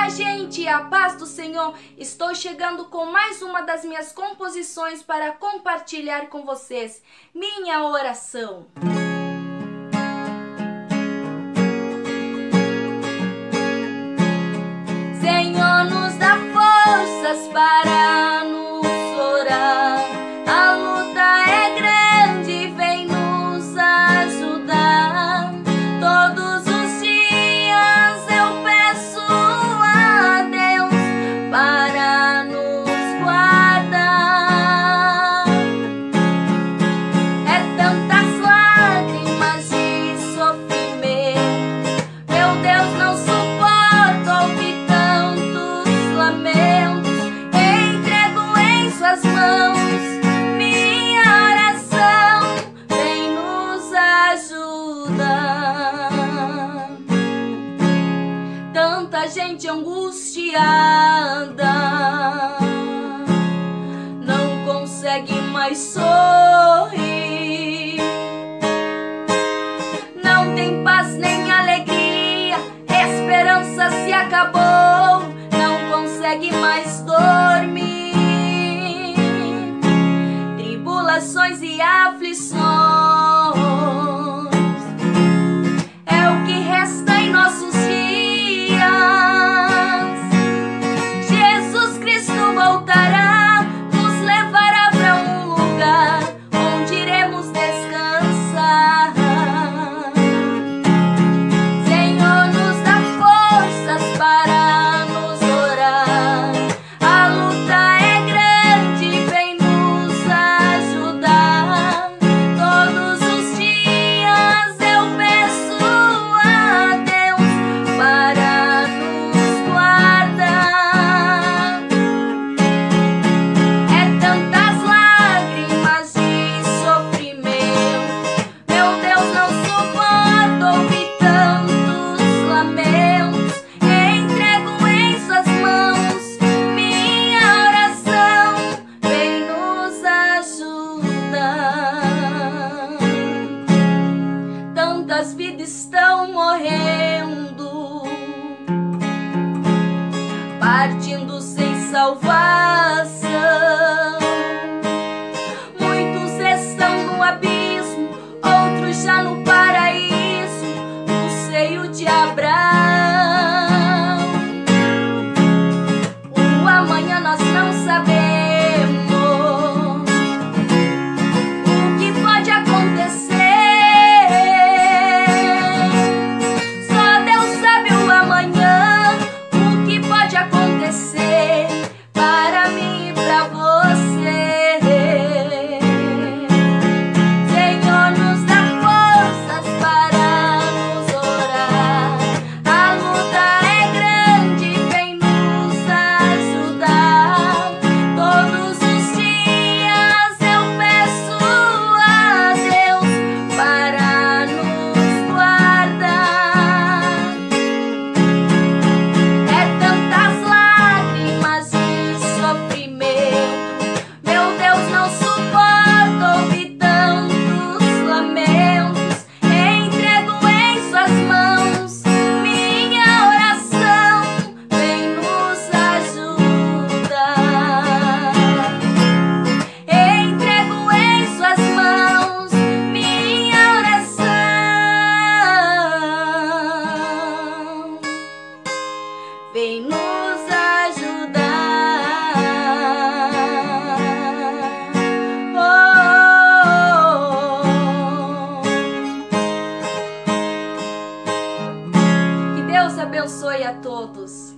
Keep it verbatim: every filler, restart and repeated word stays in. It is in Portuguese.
Olá, gente, a paz do Senhor. Estou chegando com mais uma das minhas composições para compartilhar com vocês. Minha oração. Senhor, nos dá forças para nos orar. A luta é grande, vem nos ajudar. Todos os dias eu peço a Deus para nos guardar. É tantas lágrimas de sofrimento, meu Deus, não suporto ouvir tantos lamentos. Entrego em suas mãos minha oração, vem nos ajudar. Tanta gente angustiada não consegue mais sorrir, não tem paz nem alegria, esperança se acabou, não consegue mais dormir. Tribulações e aflições é o que resta em nossos dias. Jesus Cristo voltará, nos levará para um lugar onde iremos descansar. Senhor, nos dá forças para nos orar. A luta é grande, vem nos ajudar. Todos os dias eu peço a Deus para nos guardar. É tantas lágrimas de sofrimento, meu Deus, não suporto ouvir tantos lamentos. Entrego em suas mãos minha oração, vem nos ajudar. Tantas vidas estão morrendo, partindo sem salvação. Muitos estão no abismo, outros já no paraíso, no seio de Abraão. O amanhã nós não sabemos, o que pode acontecer. Só Deus sabe o amanhã, o que pode acontecer para mim e para você. Senhor, nos dá forças para nos orar. A luta é grande, vem nos ajudar. Todos os dias eu peço a Deus para nos guardar. É tantas lágrimas de sofrimento, meu Deus, não suporto ouvir tantos lamentos. Entrego em suas mãos minha oração, vem nos ajudar. Entrego em suas mãos minha oração, vem nos ajudar. Oh, que Deus abençoe a todos.